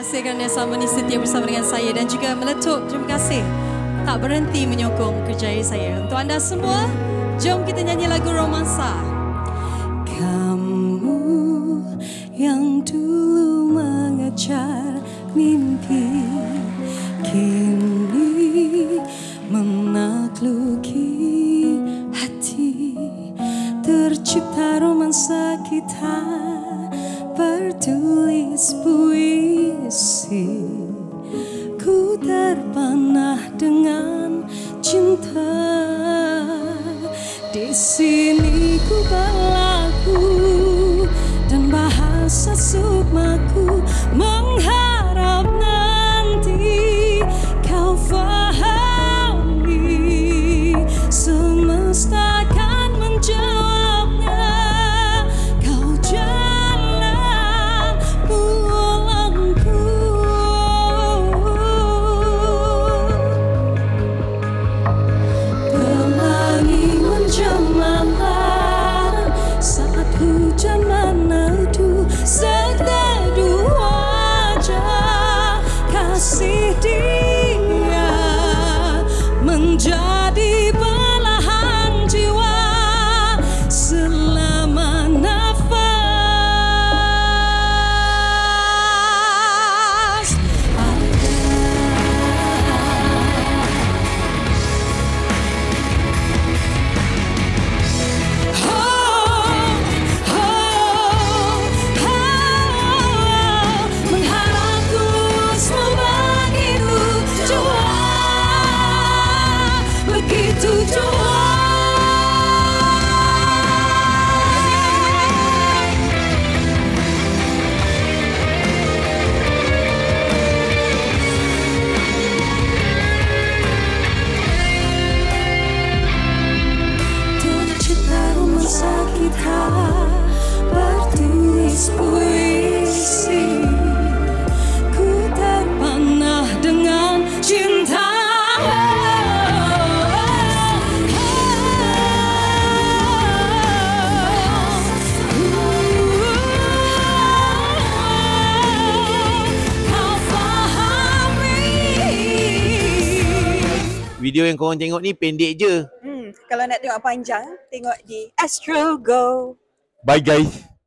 kasih kerana selama ini setia bersama dengan saya dan juga Meletup. Terima kasih tak berhenti menyokong kerjaya saya. Untuk anda semua, jom kita nyanyi lagu romansa. Kamu yang dulu mengejar mimpi, kini menaklukki hati. Tercipta romansa kita, bertulis puisi. Ku terpanah dengan cinta. Di sini ku berlaku dan bahasa sukmaku mengharap nanti kau fahami. Semesta akan menjawabnya. Kau jalan pulangku. Pelangi menjemalan saat hujan meneduh, seteduh wajah kasih dia menjadi belahan jiwa selama nafas ada. Mengharap tulus begitu jua, begitu jua. Tercipta romansa kita, bertulis puisi. Ku terpanah dengan cinta. Kau fahami. Video yang korang tengok ni pendek je. Kalau nak tengok panjang, tengok di Astro Go. Bye guys.